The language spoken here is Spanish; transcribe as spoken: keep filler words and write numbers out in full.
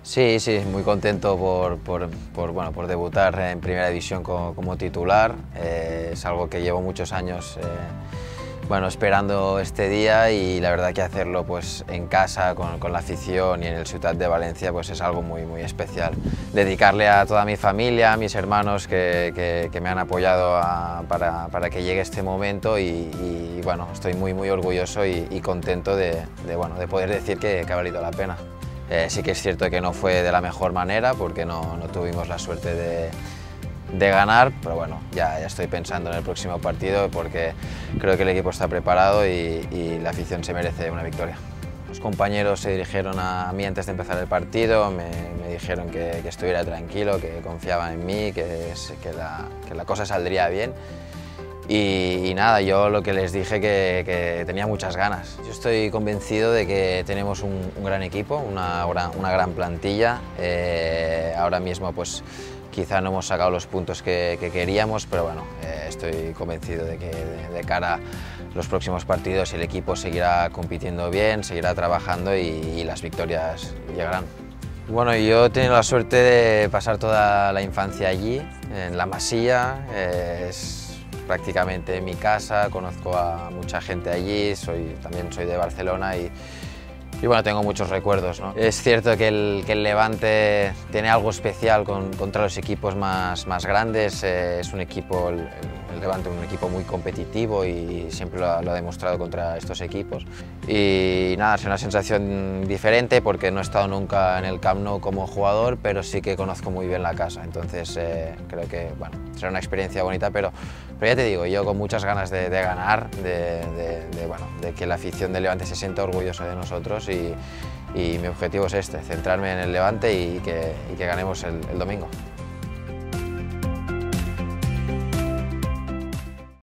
Sí, sí, muy contento por, por, por, bueno, por debutar en Primera División como, como titular. Eh, es algo que llevo muchos años eh, bueno, esperando este día, y la verdad que hacerlo pues, en casa con, con la afición y en el Ciutat de Valencia pues, es algo muy, muy especial. Dedicarle a toda mi familia, a mis hermanos que, que, que me han apoyado a, para, para que llegue este momento, y, y bueno, estoy muy, muy orgulloso y, y contento de, de, bueno, de poder decir que, que ha valido la pena. Eh, sí que es cierto que no fue de la mejor manera porque no, no tuvimos la suerte de, de ganar, pero bueno, ya, ya estoy pensando en el próximo partido porque creo que el equipo está preparado y, y la afición se merece una victoria. Los compañeros se dirigieron a mí antes de empezar el partido, me, me dijeron que, que estuviera tranquilo, que confiaban en mí, que, que, la, que la cosa saldría bien. Y, y nada, yo lo que les dije que, que tenía muchas ganas. Yo estoy convencido de que tenemos un, un gran equipo, una, una gran plantilla. Eh, ahora mismo pues quizá no hemos sacado los puntos que, que queríamos, pero bueno, eh, estoy convencido de que de, de cara a los próximos partidos el equipo seguirá compitiendo bien, seguirá trabajando y, y las victorias llegarán. Bueno, yo he tenido la suerte de pasar toda la infancia allí, en La Masía. Eh, es, prácticamente en mi casa, conozco a mucha gente allí, soy, también soy de Barcelona y, y bueno, tengo muchos recuerdos, ¿no? Es cierto que el, que el Levante tiene algo especial con, contra los equipos más, más grandes, eh, es un equipo, el, el Levante un equipo muy competitivo y siempre lo ha, lo ha demostrado contra estos equipos. Y nada, es una sensación diferente porque no he estado nunca en el Camp Nou como jugador, pero sí que conozco muy bien la casa, entonces eh, creo que bueno, será una experiencia bonita, pero, pero ya te digo, yo con muchas ganas de, de ganar, de, de, de, bueno, de que la afición del Levante se sienta orgullosa de nosotros. Y, y mi objetivo es este, centrarme en el Levante y que, y que ganemos el, el domingo.